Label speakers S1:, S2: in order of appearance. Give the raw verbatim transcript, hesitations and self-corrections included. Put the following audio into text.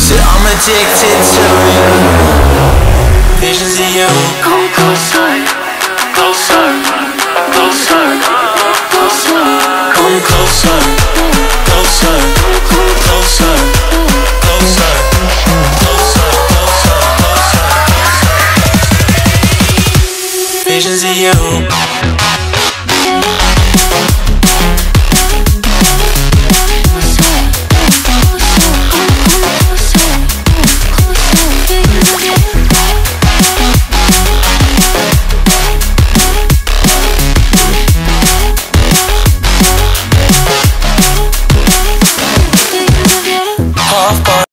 S1: Said I'm addicted to you. Visions of you. Come closer, closer, closer, closer. Come closer, closer, closer, closer, closer, closer, closer. Visions of you.